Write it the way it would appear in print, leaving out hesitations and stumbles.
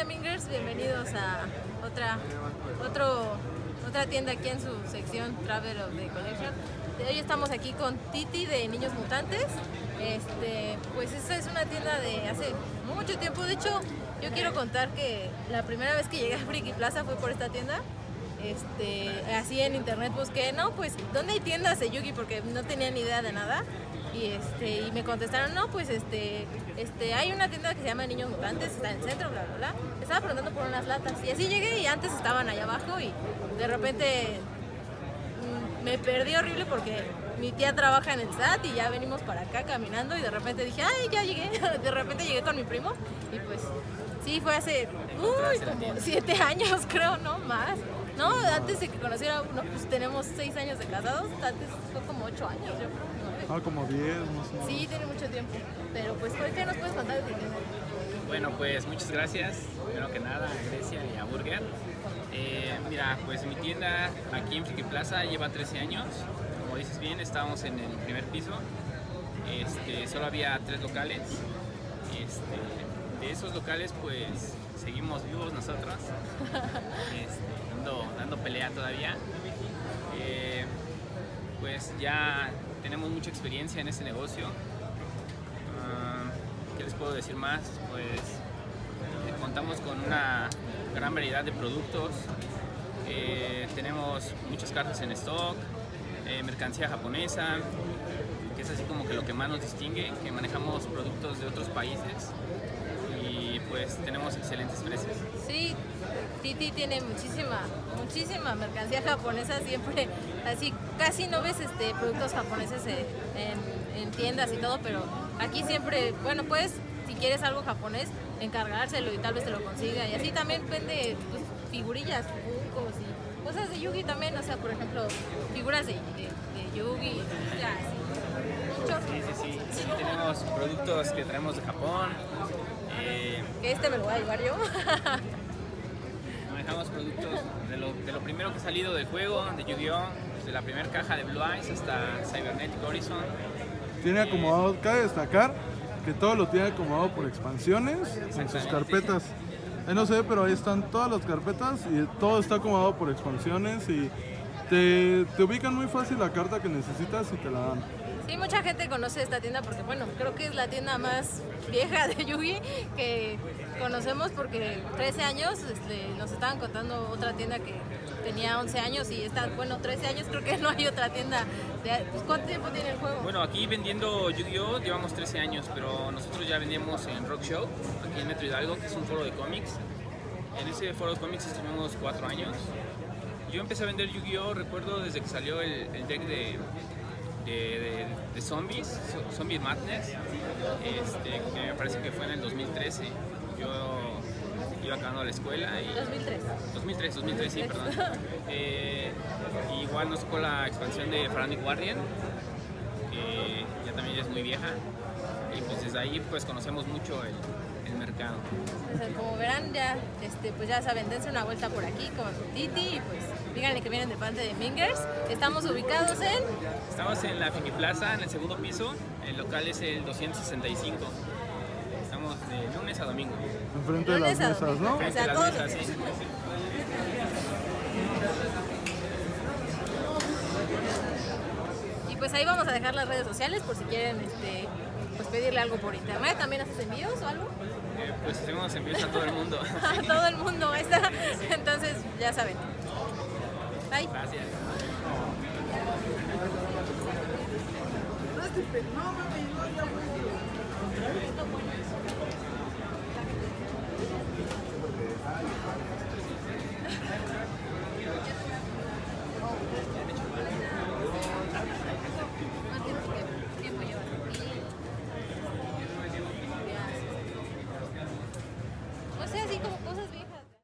de Mingers, bienvenidos a otra tienda aquí en su sección Travel of the Collection. Hoy estamos aquí con Titi de Niños Mutantes. Pues esta es una tienda de hace mucho tiempo. De hecho, yo quiero contar que la primera vez que llegué a Friki Plaza fue por esta tienda. Así en internet busqué, no, pues, ¿dónde hay tiendas de Yu-Gi? Porque no tenía ni idea de nada. Y me contestaron, no, pues hay una tienda que se llama Niños Mutantes, está en el centro, bla, bla, bla. Estaba preguntando por unas latas y así llegué y antes estaban allá abajo y de repente me perdí horrible porque mi tía trabaja en el SAT y ya venimos para acá caminando y de repente dije, ay, ya llegué. De repente llegué con mi primo y pues sí, fue hace como 7 años creo, no más. No, antes de que conociera uno, pues tenemos 6 años de casados, antes fue como 8 años, yo creo. Como 10, no sé. Sí, tiene mucho tiempo. Pero pues, ¿qué nos puedes contar de ti? Bueno, pues muchas gracias, primero que nada, a Grecia y a Burger. Mira, pues mi tienda aquí en Friki Plaza lleva 13 años. Como dices bien, estábamos en el primer piso. Solo había 3 locales. De esos locales, pues seguimos vivos nosotros, dando pelea todavía. Pues ya tenemos mucha experiencia en este negocio. ¿Qué les puedo decir más? Pues contamos con una gran variedad de productos. Tenemos muchas cartas en stock, mercancía japonesa, que es así como que lo que más nos distingue, que manejamos productos de otros países y pues tenemos excelentes precios. Sí, Titi tiene muchísima mercancía japonesa, siempre así casi no ves productos japoneses en tiendas y todo, pero aquí siempre, bueno, pues si quieres algo japonés, encargárselo y tal vez te lo consiga. Y así también vende pues, figurillas, Funkos y cosas de Yu-Gi también, o sea, por ejemplo, figuras de Yu-Gi, ya, Sí. Tenemos productos que traemos de Japón. Que me lo voy a llevar yo. Manejamos productos de lo primero que ha salido del juego, de Yu-Gi-Oh! Desde la primera caja de Blue Eyes hasta Cybernetic Horizon. Tiene acomodado, cabe destacar que todo lo tiene acomodado por expansiones en sus carpetas. No sé, pero ahí están todas las carpetas y todo está acomodado por expansiones y te ubican muy fácil la carta que necesitas y te la dan. Sí, mucha gente conoce esta tienda porque, bueno, creo que es la tienda más vieja de Yu-Gi que conocemos porque 13 años nos estaban contando otra tienda que tenía 11 años y está, bueno, 13 años creo que no hay otra tienda. Pues, ¿cuánto tiempo tiene el juego? Bueno, aquí vendiendo Yu-Gi-Oh! Llevamos 13 años, pero nosotros ya vendíamos en Rock Show, aquí en Metro Hidalgo, que es un foro de cómics. En ese foro de cómics estuvimos 4 años. Yo empecé a vender Yu-Gi-Oh! Recuerdo desde que salió el deck de zombies, Zombie Madness, que me parece que fue en el 2013. Yo iba acabando la escuela y... 2003, sí, perdón. Igual nos tocó la expansión de Pharaonic Guardian, que ya también es muy vieja, y pues desde ahí pues conocemos mucho el mercado. O sea, como verán, ya, pues ya saben, dense una vuelta por aquí con Titi y pues díganle que vienen de parte de Mingers. Estamos ubicados Estamos en la Friki Plaza, en el segundo piso. El local es el 265. Estamos de lunes a domingo. Enfrente de las mesas, ¿no? Enfrente de las mesas, sí. Y pues ahí vamos a dejar las redes sociales por si quieren pues pedirle algo por internet. ¿También haces envíos o algo? Pues hacemos envíos a todo el mundo. A todo el mundo, ahí está. Entonces, ya saben. Bye. Gracias. No,